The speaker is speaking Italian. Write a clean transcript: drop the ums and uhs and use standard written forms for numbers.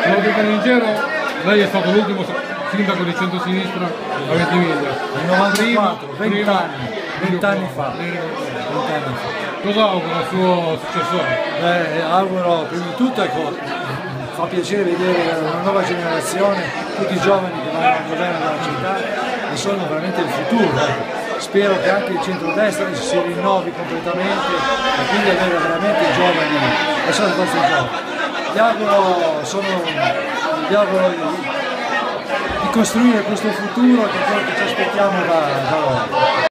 Claudio Canigero, lei è stato l'ultimo sindaco di centrosinistra a Ventimiglia. Nel 94, 20 anni fa. Cosa augura al suo successore? Auguro prima di tutto, ecco, fa piacere vedere una nuova generazione, tutti i giovani che vanno al governo della città e sono veramente il futuro. Ecco. Spero che anche il centrodestra si rinnovi completamente e quindi avere veramente i giovani essere al vostro gioco. Gli auguro di costruire questo futuro che è quello che ci aspettiamo da loro.